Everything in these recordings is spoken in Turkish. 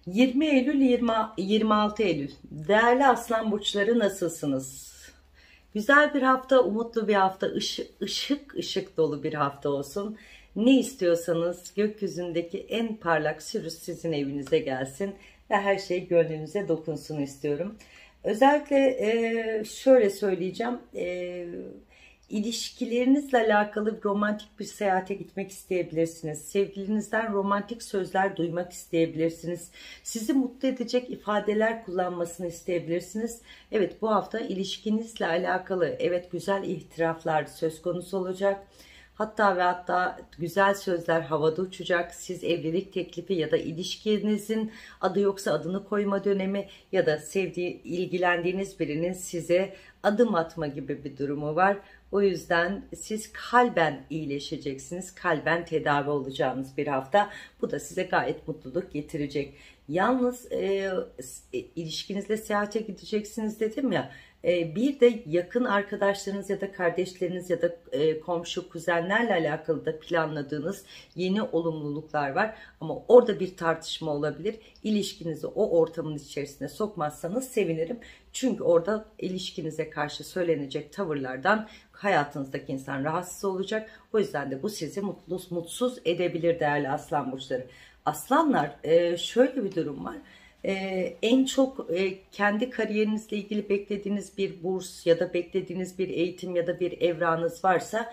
20 Eylül 26 Eylül. Değerli Aslan burçları, nasılsınız? Güzel bir hafta, umutlu bir hafta, ışık ışık dolu bir hafta olsun. Ne istiyorsanız gökyüzündeki en parlak sürüş sizin evinize gelsin ve her şey gönlünüze dokunsun istiyorum. Özellikle şöyle söyleyeceğim. İlişkilerinizle alakalı romantik bir seyahate gitmek isteyebilirsiniz. Sevgilinizden romantik sözler duymak isteyebilirsiniz. Sizi mutlu edecek ifadeler kullanmasını isteyebilirsiniz. Evet, bu hafta ilişkinizle alakalı güzel itiraflar söz konusu olacak. Hatta ve hatta güzel sözler havada uçacak. Siz evlilik teklifi ya da ilişkinizin adı yoksa adını koyma dönemi ya da ilgilendiğiniz birinin size adım atma gibi bir durumu var. O yüzden siz kalben iyileşeceksiniz. Kalben tedavi olacağınız bir hafta. Bu da size gayet mutluluk getirecek. Yalnız ilişkinizle seyahate gideceksiniz dedim ya. Bir de yakın arkadaşlarınız ya da kardeşleriniz ya da komşu, kuzenlerle alakalı da planladığınız yeni olumluluklar var. Ama orada bir tartışma olabilir. İlişkinizi o ortamın içerisine sokmazsanız sevinirim. Çünkü orada ilişkinize karşı söylenecek tavırlardan hayatınızdaki insan rahatsız olacak. O yüzden de bu sizi mutsuz edebilir değerli aslan burçları. Aslanlar, şöyle bir durum var. En çok kendi kariyerinizle ilgili beklediğiniz bir burs ya da beklediğiniz bir eğitim ya da bir evranız varsa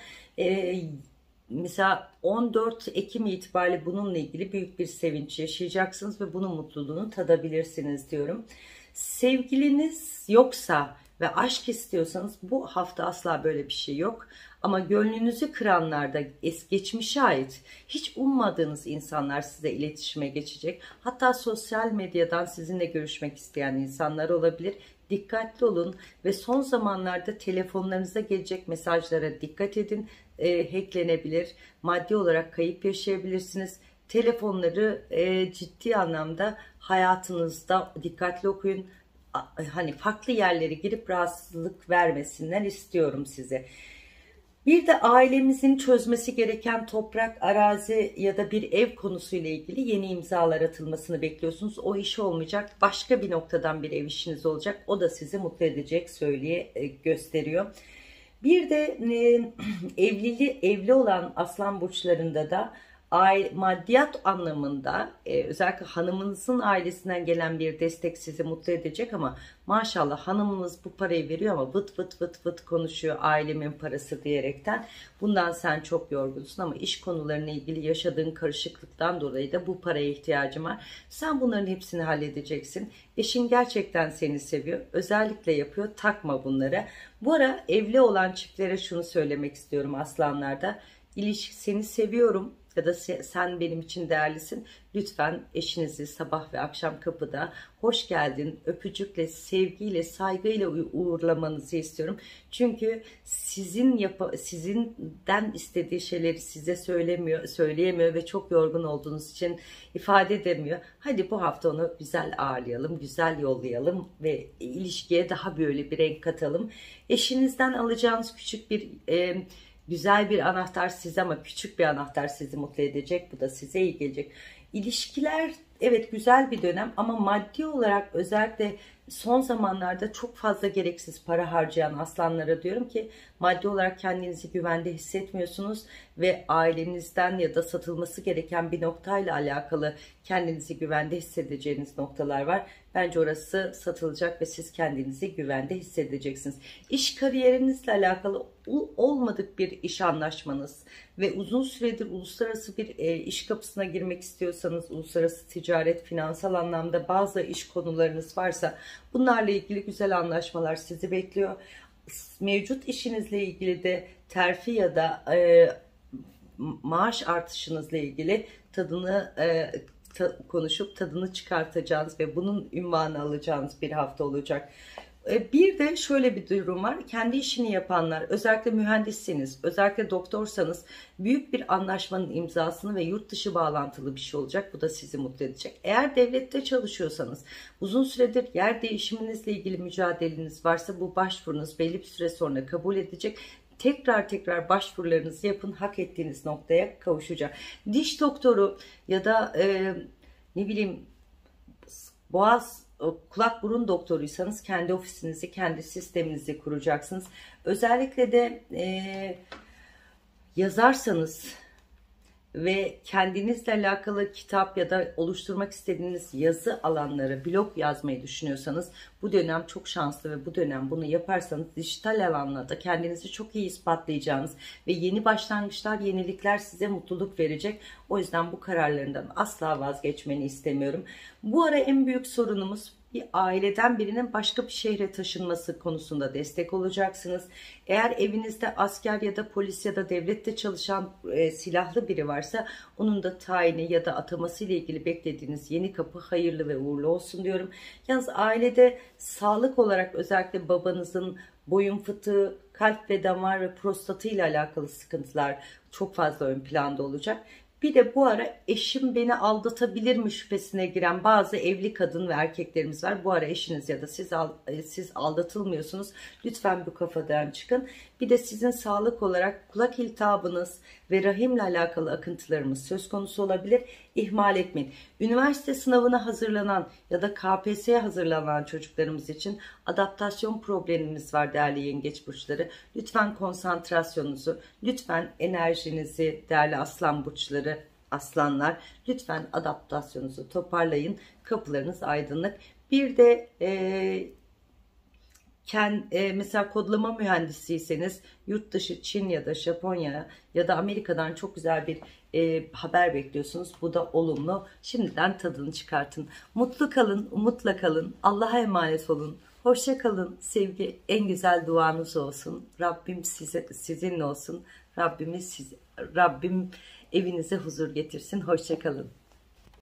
mesela 14 Ekim itibariyle bununla ilgili büyük bir sevinç yaşayacaksınız ve bunun mutluluğunu tadabilirsiniz diyorum. Sevgiliniz yoksa ve aşk istiyorsanız bu hafta asla böyle bir şey yok. Ama gönlünüzü kıranlarda geçmişe ait hiç ummadığınız insanlar size iletişime geçecek. Hatta sosyal medyadan sizinle görüşmek isteyen insanlar olabilir. Dikkatli olun ve son zamanlarda telefonlarınıza gelecek mesajlara dikkat edin. Hacklenebilir, maddi olarak kayıp yaşayabilirsiniz. Telefonları ciddi anlamda hayatınızda dikkatli okuyun. Hani farklı yerlere girip rahatsızlık vermesinler istiyorum size. Bir de ailemizin çözmesi gereken toprak, arazi ya da bir ev konusuyla ilgili yeni imzalar atılmasını bekliyorsunuz. O iş olmayacak. Başka bir noktadan bir ev işiniz olacak. O da sizi mutlu edecek gösteriyor. Bir de evli olan aslan burçlarında da maddiyat anlamında özellikle hanımınızın ailesinden gelen bir destek sizi mutlu edecek ama maşallah hanımınız bu parayı veriyor ama vıt vıt vıt vıt konuşuyor ailemin parası diyerekten. Bundan sen çok yorgunsun ama iş konularına ilgili yaşadığın karışıklıktan dolayı da bu paraya ihtiyacım var. Sen bunların hepsini halledeceksin. Eşin gerçekten seni seviyor. Özellikle yapıyor. Takma bunlara. Bu ara evli olan çiftlere şunu söylemek istiyorum aslanlarda. Seni seviyorum ya da sen benim için değerlisin. Lütfen eşinizi sabah ve akşam kapıda hoş geldin, öpücükle, sevgiyle, saygıyla uğurlamanızı istiyorum. Çünkü sizinden istediği şeyleri size söyleyemiyor ve çok yorgun olduğunuz için ifade edemiyor. Hadi bu hafta onu güzel ağırlayalım, güzel yollayalım ve ilişkiye daha böyle bir renk katalım. Eşinizden alacağınız küçük bir güzel bir anahtar size ama küçük bir anahtar sizi mutlu edecek. Bu da size iyi gelecek. İlişkiler evet güzel bir dönem ama maddi olarak özellikle son zamanlarda çok fazla gereksiz para harcayan aslanlara diyorum ki maddi olarak kendinizi güvende hissetmiyorsunuz ve ailenizden ya da satılması gereken bir noktayla alakalı kendinizi güvende hissedeceğiniz noktalar var. Bence orası satılacak ve siz kendinizi güvende hissedeceksiniz. İş kariyerinizle alakalı olmadık bir iş anlaşmanız ve uzun süredir uluslararası bir iş kapısına girmek istiyorsanız, uluslararası ticaret, finansal anlamda bazı iş konularınız varsa bunlarla ilgili güzel anlaşmalar sizi bekliyor. Mevcut işinizle ilgili de terfi ya da maaş artışınızla ilgili konuşup tadını çıkartacağınız ve bunun ünvanı alacağınız bir hafta olacak. Bir de şöyle bir durum var. Kendi işini yapanlar, özellikle mühendisseniz, özellikle doktorsanız büyük bir anlaşmanın imzasını ve yurt dışı bağlantılı bir şey olacak. Bu da sizi mutlu edecek. Eğer devlette çalışıyorsanız, uzun süredir yer değişiminizle ilgili mücadeleniz varsa bu başvurunuz belli bir süre sonra kabul edecek. Tekrar başvurularınızı yapın, hak ettiğiniz noktaya kavuşacak. Diş doktoru ya da ne bileyim Boğaz, kulak burun doktoruysanız kendi ofisinizi, kendi sisteminizi kuracaksınız. Özellikle de yazarsanız ve kendinizle alakalı kitap ya da oluşturmak istediğiniz yazı alanları, blog yazmayı düşünüyorsanız bu dönem çok şanslı ve bu dönem bunu yaparsanız dijital alanlarda kendinizi çok iyi ispatlayacağınız ve yeni başlangıçlar, yenilikler size mutluluk verecek. O yüzden bu kararlarından asla vazgeçmeni istemiyorum. Bu ara en büyük sorunumuz bir aileden birinin başka bir şehre taşınması konusunda destek olacaksınız. Eğer evinizde asker ya da polis ya da devlette çalışan silahlı biri varsa onun da tayini ya da ataması ile ilgili beklediğiniz yeni kapı hayırlı ve uğurlu olsun diyorum. Yalnız ailede sağlık olarak özellikle babanızın boyun fıtığı, kalp ve damar ve prostatı ile alakalı sıkıntılar çok fazla ön planda olacak. Bir de bu ara eşim beni aldatabilir mi şüphesine giren bazı evli kadın ve erkeklerimiz var. Bu ara eşiniz ya da siz aldatılmıyorsunuz. Lütfen bu kafadan çıkın. Bir de sizin sağlık olarak kulak iltihabınız ve rahimle alakalı akıntılarımız söz konusu olabilir. İhmal etmeyin. Üniversite sınavına hazırlanan ya da KPSS'ye hazırlanan çocuklarımız için adaptasyon problemimiz var değerli yengeç burçları. Lütfen konsantrasyonunuzu, lütfen enerjinizi değerli aslan burçları, aslanlar, lütfen adaptasyonunuzu toparlayın. Kapılarınız aydınlık. Bir de mesela kodlama mühendisiyseniz yurt dışı Çin ya da Japonya ya da Amerika'dan çok güzel bir haber bekliyorsunuz. Bu da olumlu. Şimdiden tadını çıkartın. Mutlu kalın, umutla kalın. Allah'a emanet olun. Hoşça kalın. Sevgi en güzel duanız olsun. Rabbim sizinle olsun. Rabbim evinize huzur getirsin. Hoşça kalın.